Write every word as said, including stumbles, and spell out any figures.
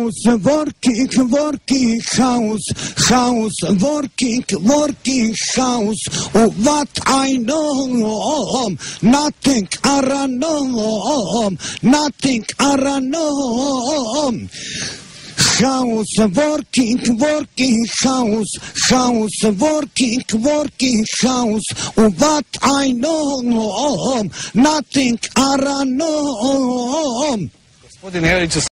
House, working, working house, house, working, working house. Oh, what I know, nothing I know, nothing I know. House, working, working house, house, working, working house. Oh, what I know, nothing I know. Gospodin Jevrić